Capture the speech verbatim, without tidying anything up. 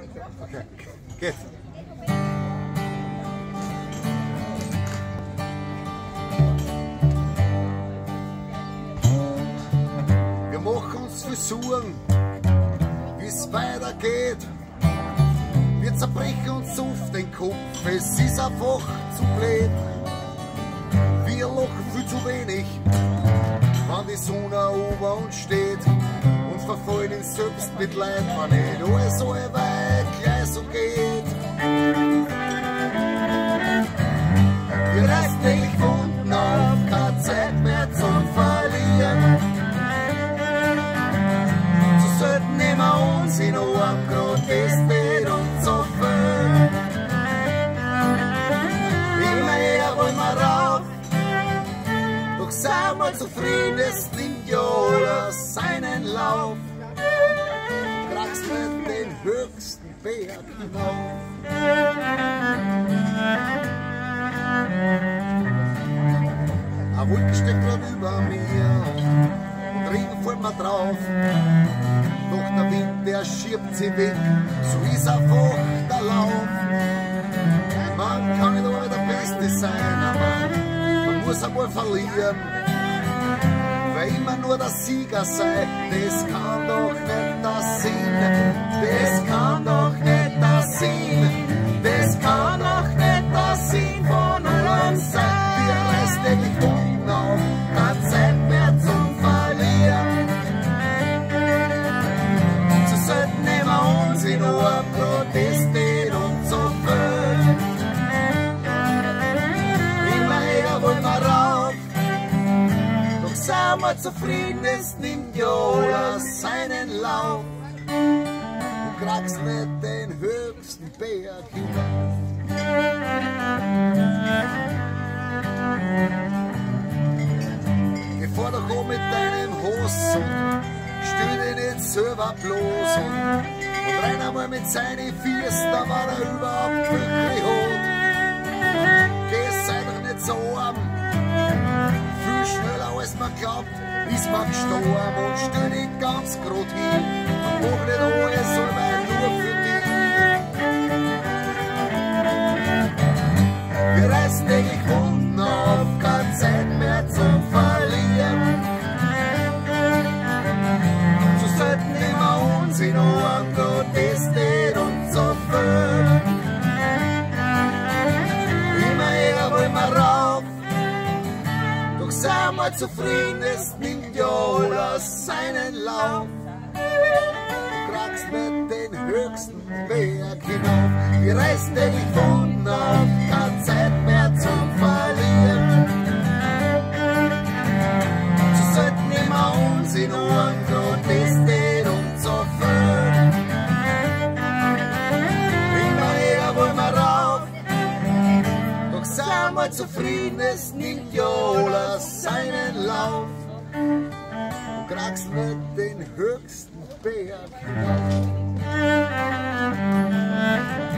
Okay, geht. Wir machen uns Versuchen, wie es weitergeht. Wir zerbrechen uns auf den Kopf, es ist einfach zu blöd. Wir lachen viel zu wenig, wenn die Sonne über uns steht. Und verfallen in Selbstmitleid, wenn nicht alles so weit gleich so geht. Wir reißen täglich Wunden auf, keine Zeit mehr zum Verlieren. Zu selten nehmen wir uns in Arm, grad das tät uns so viel. Immer eher wollen wir rauf, doch sind wir zufrieden, es nimmt ja alles seinen Lauf. Kragst mit den höchsten Berg hinauf. Ein Wolke steckt grad über mir und Regen fällt mir drauf. Doch der Wind, der schiebt sie weg, so ist einfach der Lauf. Man kann nicht immer der Beste sein, aber man muss einmal verlieren. Weil immer nur der Sieger sei, das kann doch nicht der Sinn. Das kann doch nicht der Sinn. Das kann doch nicht der Sinn von uns sein. Wir reißen täglich Wunden auf, keine Zeit mehr zum Verlieren. Zu selten nehmen wir uns in Arm, protestiert und so viel. Immer eher wollen wir rauf, doch sind wir zufrieden, es nimmt ja alles seinen Lauf. Du kriegst nicht den höchsten Berg hinauf. Geh vor doch um mit deinem Hoss und stell dich nicht selber bloß und, und renn einmal mit seinen Füßen, da war er überhaupt wirklich hot. Geh, sei doch nicht so arm, viel schneller als man glaubt, ist man gestorben und stell dich ganz grad hin und mach nicht alles selber nur für dich. Wir reißen täglich Wunden auf, keine Zeit mehr zum Verlieren. Zu selten nehmen wir uns in Arm, protestiert und so viel. Immer eher wollen wir rauf, doch sind wir zufrieden, es nimmt ja alles seinen Lauf. Du kriegst nicht den höchsten Berg hinauf. Wir reißen täglich Wunden auf, keine Zeit mehr zum Verlieren. Zu selten nehmen wir uns in Arm, protestiert und so viel. Immer eher wollen wir rauf, doch sind wir zufrieden, es nimmt ja alles seinen Lauf. Du kriegst nicht den höchsten Berg hinauf.